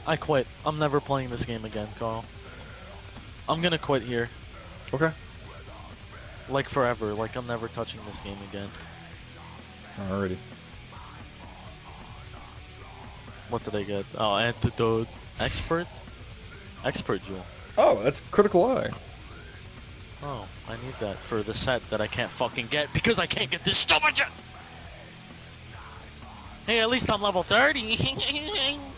I quit. I'm never playing this game again, Carl. I'm gonna quit here. Okay. Like forever. Like I'm never touching this game again. Alrighty. What did I get? Oh, antidote. Expert? Expert jewel. Oh, that's critical eye. Oh, I need that for the set that I can't fucking get because I can't get this stupid shit! Hey, at least I'm level 30!